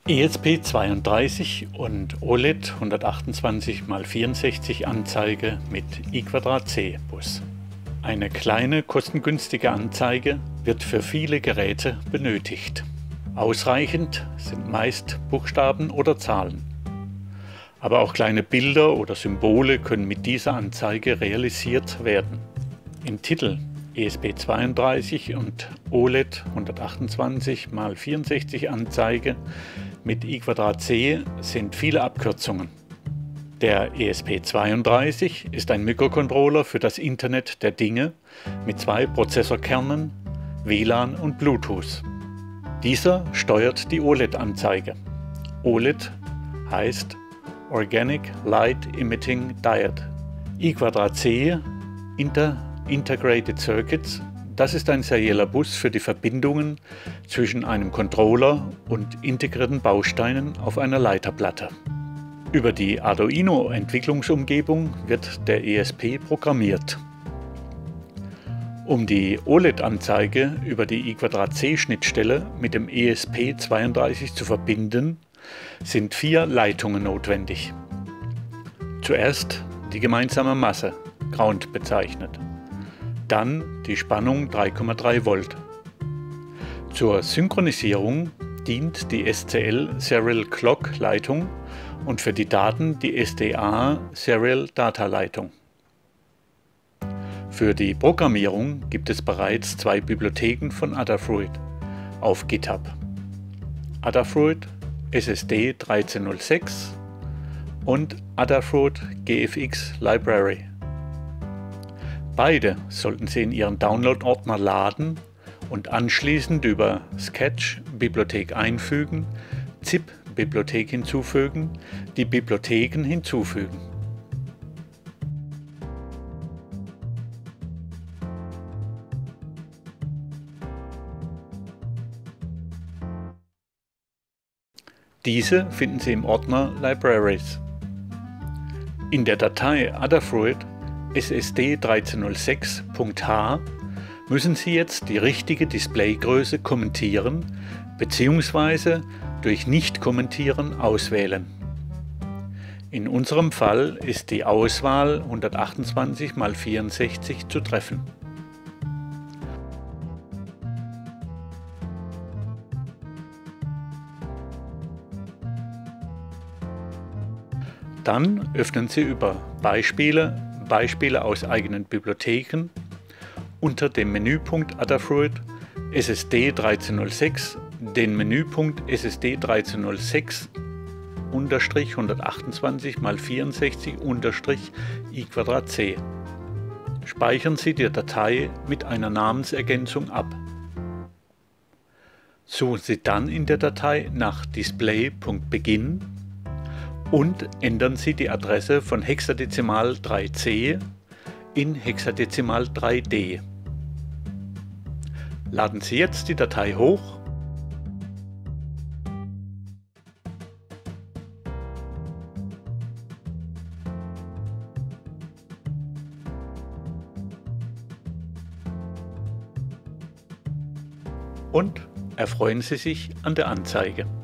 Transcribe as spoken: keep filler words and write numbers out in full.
E S P zweiunddreißig und O L E D hundertachtundzwanzig mal vierundsechzig Anzeige mit I C Bus. Eine kleine, kostengünstige Anzeige wird für viele Geräte benötigt. Ausreichend sind meist Buchstaben oder Zahlen. Aber auch kleine Bilder oder Symbole können mit dieser Anzeige realisiert werden. Im Titel E S P zweiunddreißig und O L E D hundertachtundzwanzig mal vierundsechzig Anzeige mit I C sind viele Abkürzungen. Der E S P zweiunddreißig ist ein Mikrocontroller für das Internet der Dinge mit zwei Prozessorkernen, W L A N und Bluetooth. Dieser steuert die O L E D-Anzeige. O L E D heißt Organic Light Emitting Diode. I C Inter Integrated Circuits, das ist ein serieller Bus für die Verbindungen zwischen einem Controller und integrierten Bausteinen auf einer Leiterplatte. Über die Arduino-Entwicklungsumgebung wird der E S P programmiert. Um die O L E D-Anzeige über die I C-Schnittstelle mit dem E S P zweiunddreißig zu verbinden, sind vier Leitungen notwendig. Zuerst die gemeinsame Masse, Ground bezeichnet. Dann die Spannung drei Komma drei Volt. Zur Synchronisierung dient die S C L Serial Clock Leitung und für die Daten die S D A Serial Data Leitung. Für die Programmierung gibt es bereits zwei Bibliotheken von Adafruit auf GitHub. Adafruit S S D dreizehn null sechs und Adafruit G F X Library. Beide sollten Sie in Ihren Download-Ordner laden und anschließend über Sketch Bibliothek einfügen, Zip Bibliothek hinzufügen, die Bibliotheken hinzufügen. Diese finden Sie im Ordner Libraries. In der Datei Adafruit S S D dreizehn null sechs Punkt H müssen Sie jetzt die richtige Displaygröße kommentieren bzw. durch Nicht-Kommentieren auswählen. In unserem Fall ist die Auswahl hundertachtundzwanzig mal vierundsechzig zu treffen. Dann öffnen Sie über Beispiele Beispiele aus eigenen Bibliotheken unter dem Menüpunkt Adafruit S S D dreizehn null sechs den Menüpunkt S S D dreizehn null sechs hundertachtundzwanzig mal vierundsechzig I C. Speichern Sie die Datei mit einer Namensergänzung ab. Suchen Sie dann in der Datei nach Display.begin und ändern Sie die Adresse von Hexadezimal drei C in Hexadezimal drei D. Laden Sie jetzt die Datei hoch und erfreuen Sie sich an der Anzeige.